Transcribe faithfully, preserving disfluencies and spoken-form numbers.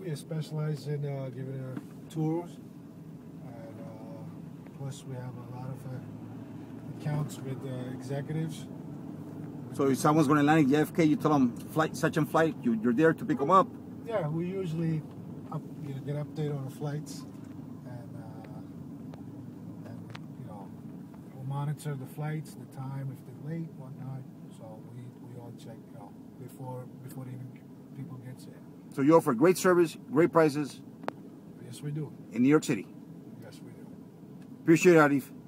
we specialize in uh, giving uh, tours, and uh, plus we have a lot of uh, accounts with uh, executives. So if someone's going to land at J F K, you tell them flight, such and flight. You, you're there to pick them up. Yeah, we usually up, you know, get update on the flights, and, uh, and you know, we'll monitor the flights, the time, if they're late, whatnot. So we, we all check, you know, before before even people get there. So you offer great service, great prices. Yes, we do. In New York City. Yes, we do. Appreciate it, Ariff.